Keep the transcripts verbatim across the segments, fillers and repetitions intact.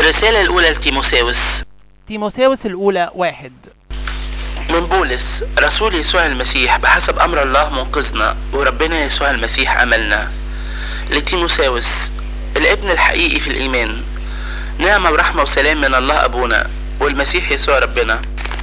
الرسالة الأولى لتيموثاوس. تيموثاوس الأولى واحد. من بولس رسول يسوع المسيح بحسب أمر الله منقذنا وربنا يسوع المسيح أملنا، لتيموثاوس الابن الحقيقي في الإيمان، نعمة ورحمة وسلام من الله أبونا والمسيح يسوع ربنا.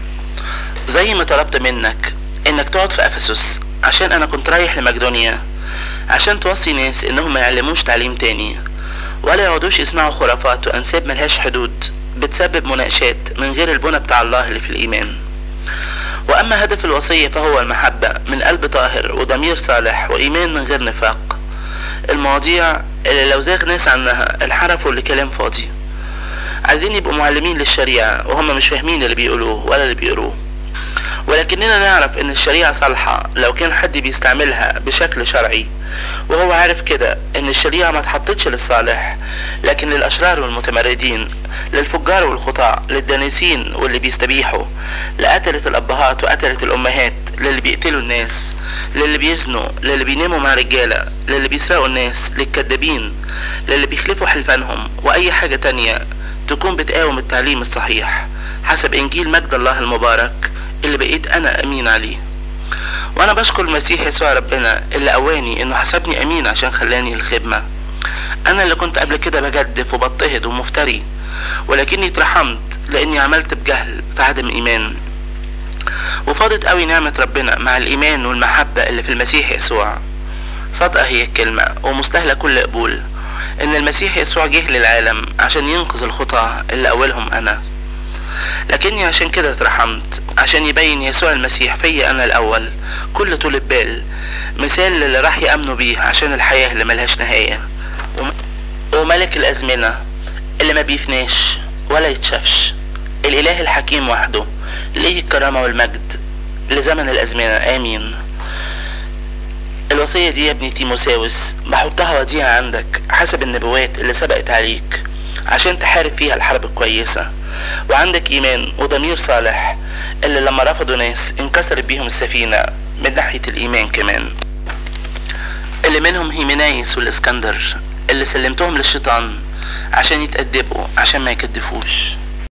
زي ما طلبت منك إنك تقعد في أفسس عشان أنا كنت رايح لمقدونيا، عشان توصي ناس إنهم ما يعلموش تعليم تاني ولا يقعدوش يسمعوا خرافات وأنساب ملهاش حدود بتسبب مناقشات من غير البنى بتاع الله اللي في الإيمان. وأما هدف الوصية فهو المحبة من قلب طاهر وضمير صالح وإيمان من غير نفاق، المواضيع اللي لو زاغ ناس عنها انحرفوا لكلام فاضي. عايزين يبقوا معلمين للشريعة وهم مش فاهمين اللي بيقولوه ولا اللي بيقروه، ولكننا نعرف ان الشريعة صالحة لو كان حد بيستعملها بشكل شرعي، وهو عارف كده ان الشريعة ما تحطتش للصالح لكن للأشرار والمتمردين، للفجار والخطاع، للدانسين واللي بيستبيحوا، لقتلة الأبهات وقتلة الأمهات، للي بيقتلوا الناس، للي بيزنوا، للي بيناموا مع رجالة، للي بيسرقوا الناس، للكذابين، للي بيخلفوا حلفانهم، وأي حاجة تانية تكون بتقاوم التعليم الصحيح حسب إنجيل مجد الله المبارك اللي بقيت أنا أمين عليه. وأنا بشكر المسيح يسوع ربنا اللي قواني إنه حسبني أمين عشان خلاني الخدمة. أنا اللي كنت قبل كده بجدف وبضطهد ومفتري، ولكني اترحمت لأني عملت بجهل في عدم إيمان، وفاضت قوي نعمة ربنا مع الإيمان والمحبة اللي في المسيح يسوع. صادقة هي الكلمة ومستاهلة كل قبول إن المسيح يسوع جه للعالم عشان ينقذ الخطاة اللي أولهم أنا، لكني عشان كده اترحمت عشان يبين يسوع المسيح فيا أنا الأول كل طول بال، مثال اللي راح يأمنوا بيه عشان الحياة اللي ملهاش نهاية، وملك الأزمنة اللي ما بيفناش ولا يتشافش، الإله الحكيم وحده ليه الكرامة والمجد لزمن الأزمنة. آمين. الوصية دي يا ابني تيموثاوس بحطها وديعة عندك حسب النبوات اللي سبقت عليك عشان تحارب فيها الحرب الكويسة، وعندك إيمان وضمير صالح اللي لما رفضوا ناس انكسرت بيهم السفينة من ناحية الإيمان كمان، اللي منهم هيمنايس والإسكندر اللي سلمتهم للشيطان عشان يتأدبوا عشان ما يكدفوش.